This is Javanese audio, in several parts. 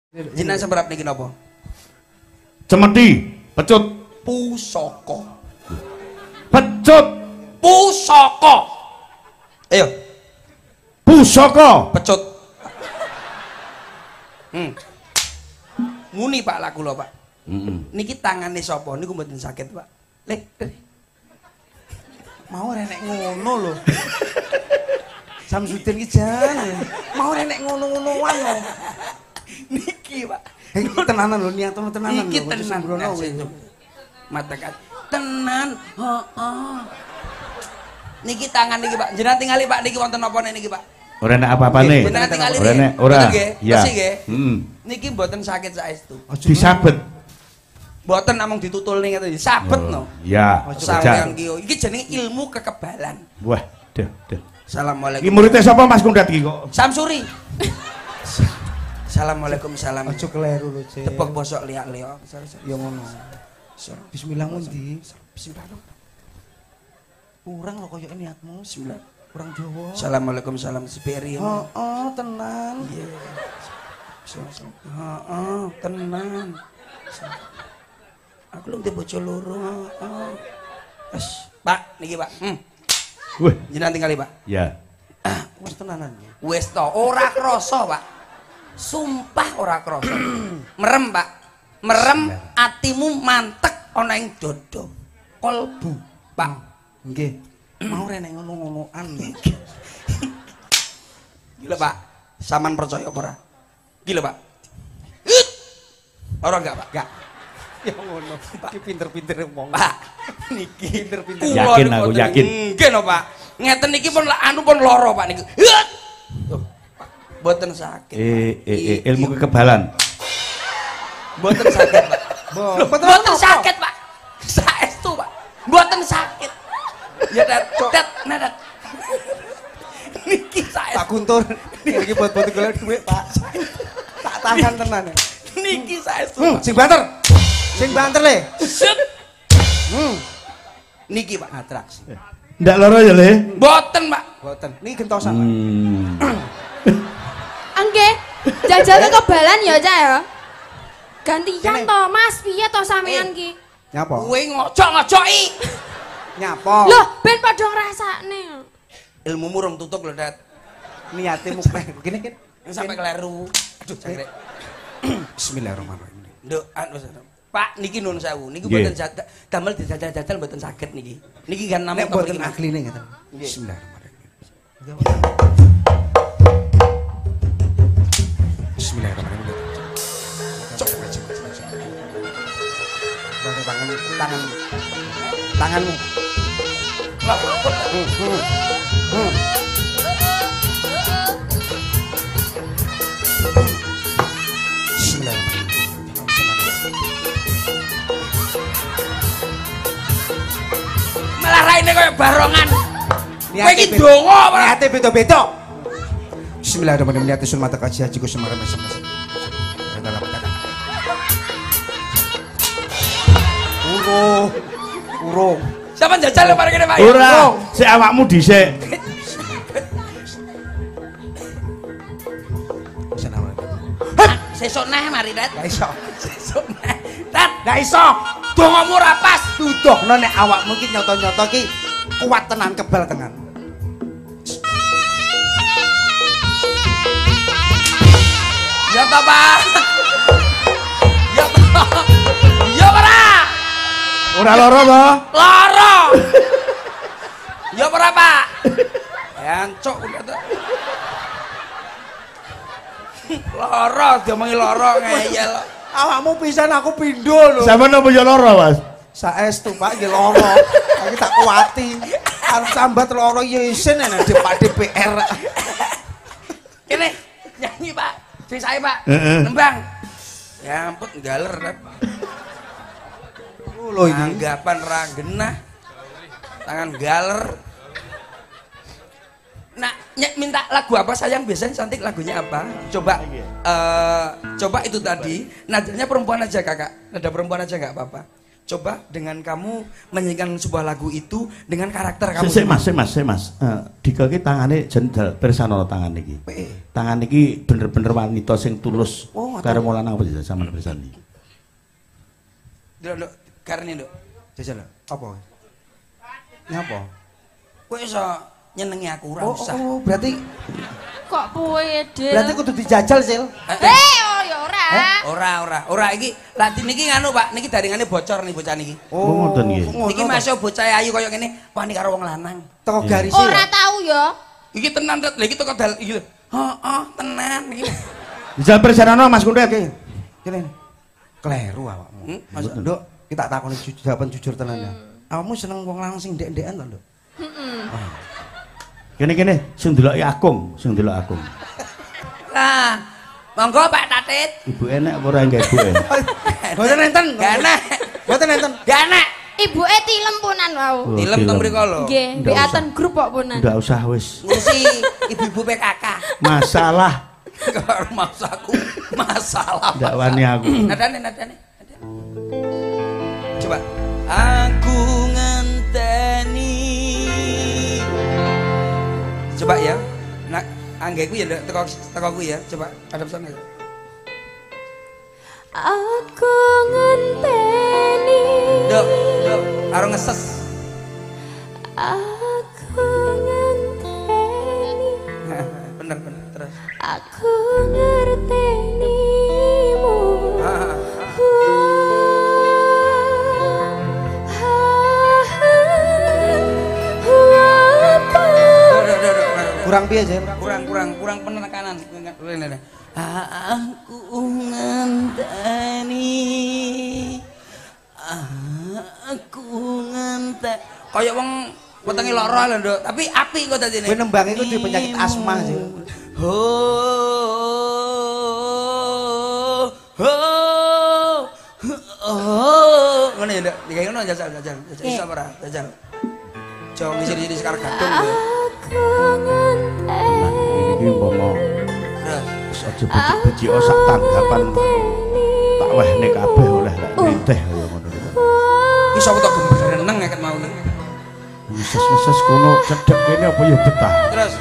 Jenengan seberapa niki napa? Cemeti, pecut. Pusaka. Pecut. Pusaka. Ayo. Pusaka. Pecut. Muni Pak laku lho Pak. Niki tangane sapa? Niku mboten sakit Pak. Lek. Mau renek ngono lho. Samsudin iki jan. Mau renek ngono-ngonoan lho. Niki Pak. Iki tenanan lho, niat tenanan lho. Iki tenan. Mata kat tenan. Heeh. Niki tangan niki Pak. Jenengan tingali Pak niki wonten napa niki Pak? Ora nek apa-apane. Jenengan tingali. Ora nek ora. Ya. Niki mboten sakit saestu. Disabet. Mboten namung ditutulne ngene iki. Sabet no. Ya. Sampeyan iki jenenge ilmu kekebalan. Wah, duh. Assalamualaikum. Iki muridnya sapa Mas Kundat iki kok? Samsuri. Assalamualaikum salam. Aja kleru lho, Cek. Tepok bosok liak-liak. Ya ngono. Bismillah ngendi? Bismillah. Kurang lho koyo niatmu. Bismillah. Kurang Jawa. Assalamualaikum salam sepiri. Heeh, tenan. Iya. Heeh, tenan. Aku lu ndek bojo loro. Heeh. Wes, Pak, niki Pak. Wih, Jenengan tingali Pak. ya. Wis tenanan. Wis to, ora krasa Pak. Sumpah ora krasa. Merem Pak. Merem atimu mantek ana ing dada. Kolbu, Pak. Nggih. Mau renek ngono-ngonoan. Gila Pak. Saman percaya apa ora? Gila Pak. Ora enggak Pak? Enggak. Ya ngono. Iki pinter-pintere wong. Pak. Niki pinter-pinter. Yakin aku, yakin. Nggih no Pak. Ngeten niki pun anu pun lara Pak niki. Tuh. Mboten sakit. Ilmu kekebalan. Mboten sakit Pak. Mboten sakit Pak. Saestu Pak. Mboten sakit. Ya dat nadat. Niki saestu. Tak guntur. Iki buat golek duit, Pak. Tak tahan tenan. Niki saestu. Sing banter. Sing banter le. Set. Niki Pak atraksi. Ndak lara ya, Le? Mboten Pak. Boten. Niki gentosan. Nggih. Jajal kekebalan ya, Cak ya. Gantian to, Mas. Piye to sampean ki? Nyapa? Kowe ngojok-ngojoki. Nyapa? Loh, ben padha ngrasakne. Ilmumu rong tutup lho, Dat. Niate mukmeh begini kan. Sampai keleru. Aduh, jangkrik. Bismillahirrahmanirrahim. Nduk, Pak, niki nun sewu. Niki mboten damel dijajal-jajal mboten saged niki. Niki kan namung Nek mboten akline ngeten. Nggih. Bismillahirrahmanirrahim. Bismillahirrahmanirrahim. Tanganmu. Malah raine koyo barongan. Kowe iki Niate donga apa? Niate beda-beda. Bismillahirrahmanirrahim. Niate sun mata kaji haji ku semara mesem. Urung. Sampeyan jajal mari kene Pak. Ora, sik awakmu dhisik. Sesuk neh mari, Dat. Gak iso. Sesuk neh. Dat, Gak iso. dongamu ora pas. Dudohno nek awakmu iki nyoto-nyoto iki kuat tenan kebal tenan. Ya ta, Pak. Ya ta. Ya ora. Ora lara to? Lara. Ya ora, Pak. Yancuk udah tuh. Lara, diomongi lara ngeyel. Awakmu pisan aku pindho lho. Sampeyan apa ya lara, Mas? Saestu Pak nggih lara. Iki tak kuwati. Arep sambat lara ya isin nek Pak DPR. Kene nyanyi, Pak. Desae, Pak. Heeh. Nembang. Ya ampun galer, Pak. Lho iki. Anggapan ra genah. Tangan galer. Nah, minta lagu apa sayang? Biasanya cantik lagunya apa? Coba coba itu tadi nadanya perempuan aja kakak, nada perempuan aja nggak apa-apa. Coba dengan kamu menyanyikan sebuah lagu itu dengan karakter kamu. Sik Mas. Dika iki tangane jendel pirsano tangan iki. Tangan iki bener-bener wanita sing tulus karo lanang apa ya sampean pirsani. Nduk, karene nduk. Jajal apa? Nyapa? Kowe iso nyenengi aku ora usah. Oh, berarti Kok kowe, Dil? berarti kudu dijajal, Sil. Oh ya ora. Ora iki. Lah niki nganu, Pak. Niki daringane bocor nih bocah niki. Oh, ngoten nggih. Niki masuk bocah ayu kaya ngene, wani karo wong lanang. Teko garis Ora tahu ya. Iki tenan, Tet. Lah iki teko dal iki. Heeh, tenan iki. Dijal pirsanono Mas Kundet. Kene. Kleru awakmu. Maksud Nduk, kita takoni jawaban jujur tenan ya. Awakmu seneng wong lanang sing ndek-ndekan to, Nduk? Kene sing ndeloki Akung, Lah, monggo Pak Tatit. Ibu enek apa ora nggih ibuke? Mboten enten. Gak enak. Mboten enten. Gak enak. Ibuke tilem punan wau. Oh, Tilem teng mriko lho. Nggih, mbiaten grup kok punan. Ndak usah wis. Ngurusi ibu-ibu PKK. Masalah Karo masaku masalah. ndak wani aku. Nadane. Coba. Aku ngenteni. Coba ya. Nak anggeku ya teko ku ya. Coba hadap sana. Aku ngenteni. Dok, karo ngeses. Aku ngenteni. Bener terus. Aku ngertenimu. Kurang piye, Sil? Kurang penekanan. Aku ngenteni. Aku ngenteni. Kayak wong wetenge lara lho, Nduk. Tapi apik kok dadine. Kowe nembange kudu penyakit asma, Sil. Ngene ya, Nduk. Iki ngono jajal. Iso ora? Jajal. Jong ngisi sekarang gadung lho. Aku ngenteni. Iki umpama Terus aja biji-biji sak tanggapan tak wehne kabeh oleh tak niteh kaya ngono. iso tok gembereneng nek mau. Ngeses kono cedhek kene apa ya betah. Terus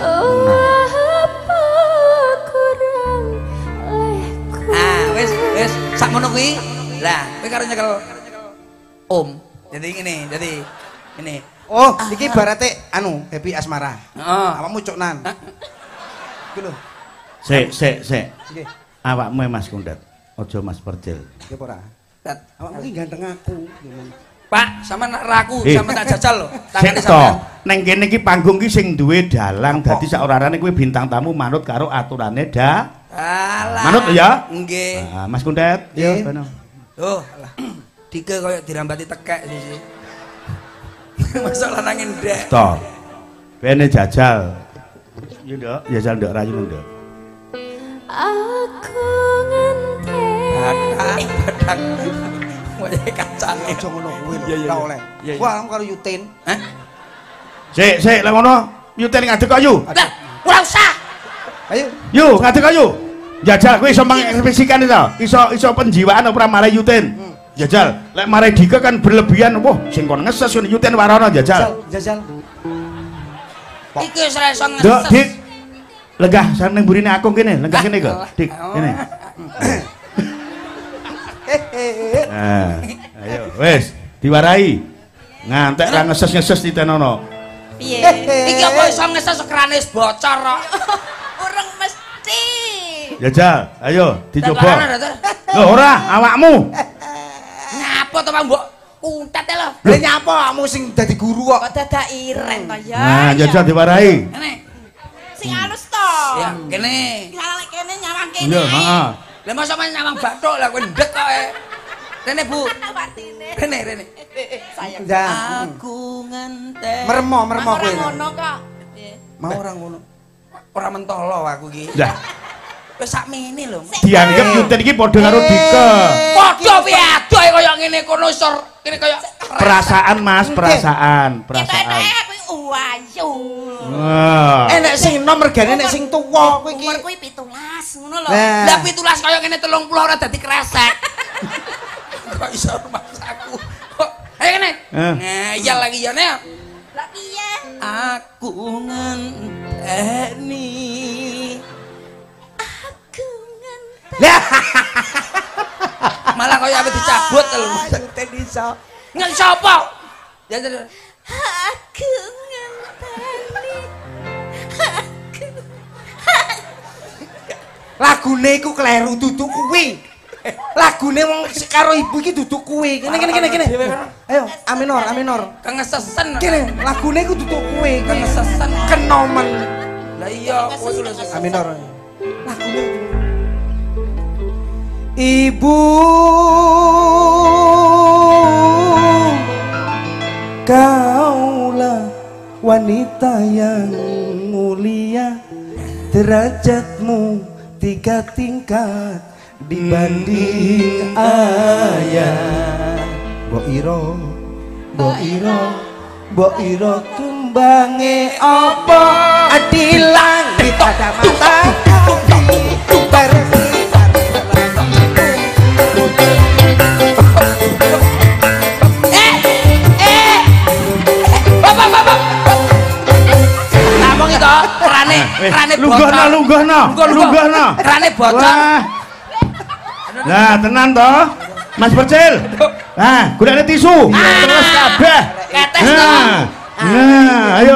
wis sakmono kuwi. Lah, kowe karo nyekel Om. Jadi ngene. Oh, iki ibarate anu, happy asmara. Heeh. Awakmu cuknan. Iku lho. Sik. Nggih. Awakmu Mas Kundet. Aja Mas Percil. Ya apa ora? Tet. Awakmu iki ganteng aku. Pak, sampean nak raku, sampean tak jajal lho. Tangane sampean. Neng kene iki panggung iki sing duwe dalang, dadi sak orane kuwi bintang tamu manut karo aturane Alah. Manut ya? Nggih. Nah, Mas Kundet, yo kono. Oh, alah. Dike koyo dirambati tekek sisi. Masuk lanangin ndek. Toh. Kene jajal. Yo, Nduk, jajal Nduk rayu Nduk. Aku ngenteni. Badak. Wae kacane. Aja ngono kuwi Iya, lho, iya, ora iya. oleh. Iya, iya. Wah, kamu karo Yutin. Hah? Sik, lek ngono, nyuten ngadeg kayu. Lah, ora usah. Ayo. Yo, ngadeg kayu. Jajal kowe iso mengekspresikan itu. Iso penjiwaan ora marai Yutin. Jajal, lek marai Dika kan berlebihan. Wah, sing kon ngeses kon Yutin warono jajal. Jajal. Iki wis ora iso Nduk, ngeses. Dik. Lenggah sana ning burine Akung kene, lenggah kene kok. Dik, kene. Nah, ayo wis diwarai. Ngantek ra ngeses-ngeses ditenono. Piye? Iki apa iso ngeses kerane wis bocor kok. Urung mesti. Jajal, ayo dicoba. Tet. Lho ora, awakmu. Ngapa to Pak Mbok? Kuntet lho. Lah nyapa awakmu sing dadi guru kok? Kok dadak iren to ya? Nah, jajal diwarai. Kene. Sing halus to. Ya, kene. Nyawang kene nyawang kene. Iya, heeh. Lah mosok men nyawang bathuk lah kowe ndek kok. Rene Bu. Watine. Rene. Sayang. Ya. Aku ngenteni. Meremo Ora kowe. ngono kok. Mau ora ngono. Ora mentolo aku iki. Lah, Wis sakmene lho. dianggep Yutin iki padha karo Dika. Padha piye adoh kaya ngene kono isor kene kaya Perasaan Mas, perasaan. Kuwi uwayu. Wah. Enek sing enom regane nek sing tuwa kowe iki. Umur kuwi 17 ngono lho. Lah, Lah 17 kaya ngene 30 ora dadi kresek. Kok iso rumah aku. Ngeyel lagi ya nek. Lah piye? Aku ngenteni. Aku ngenteni. Lah. Malah kaya apa dicabut lho. Yuten iso. Ngel sapa? Ya Aku ngenteni. Lagune iku kleru dudu kuwi. Lagune wong karo ibu iki dudu kuwi. Kene. Ayo, aminor. Kengesesen. Kene, lagune iku dudu kuwi. Kengesesen. Kenomen. Lah iya, kowe ku lho. Aminor. Lagune Ibu kaulah wanita yang mulia, derajatmu 3 tingkat dibanding ayah. Mbok iro tumbange apa adilang di kacamata tumbar Bapak. Namung itu kerane bocor. Lunggahno. Kerane bocor. Wah. Nah, tenan toh. Mas Percil. Nah, golekne tisu. Terus kabeh. Ketes toh. Nah, ayo.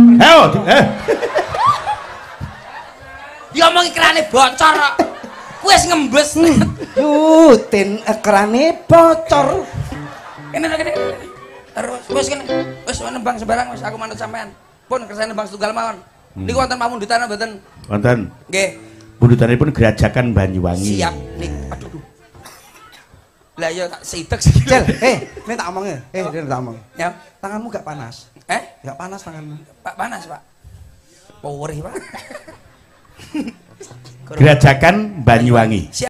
Diomongi kerane bocor kok. Kuwi wis ngembes. Yuten ekrane bocor. Kene. Terus wis kene. Wis nembang sembarang wis aku manut sampean. Pun kersane nembang setunggal mawon. Niku wonten pamundutan mboten? Wonten. Nggih. Pundutanipun Gerajakan Banyuwangi. Siap. Nih, aduh. Lah ya tak sidek sik. Cel, ini tak omongnya. Ini tak omongnya. Ya, Tanganmu gak panas? Gak panas tanganmu. Pak panas, Pak. Power, Pak. Gerajakan Banyuwangi.